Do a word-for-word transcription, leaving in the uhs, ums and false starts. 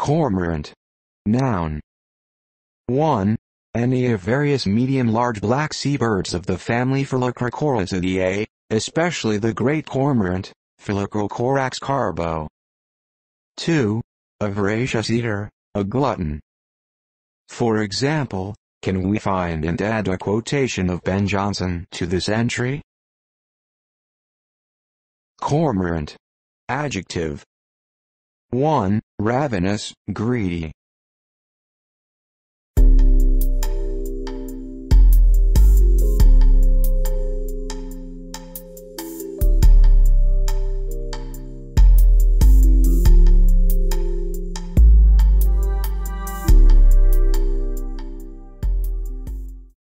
Cormorant. Noun. one. Any of various medium-large black seabirds of the family Phyllocrocorizidae, especially the great cormorant, Phyllocrocorax carbo. two. A voracious eater, a glutton. For example, can we find and add a quotation of Ben Jonson to this entry? Cormorant. Adjective. one. Ravenous, greedy.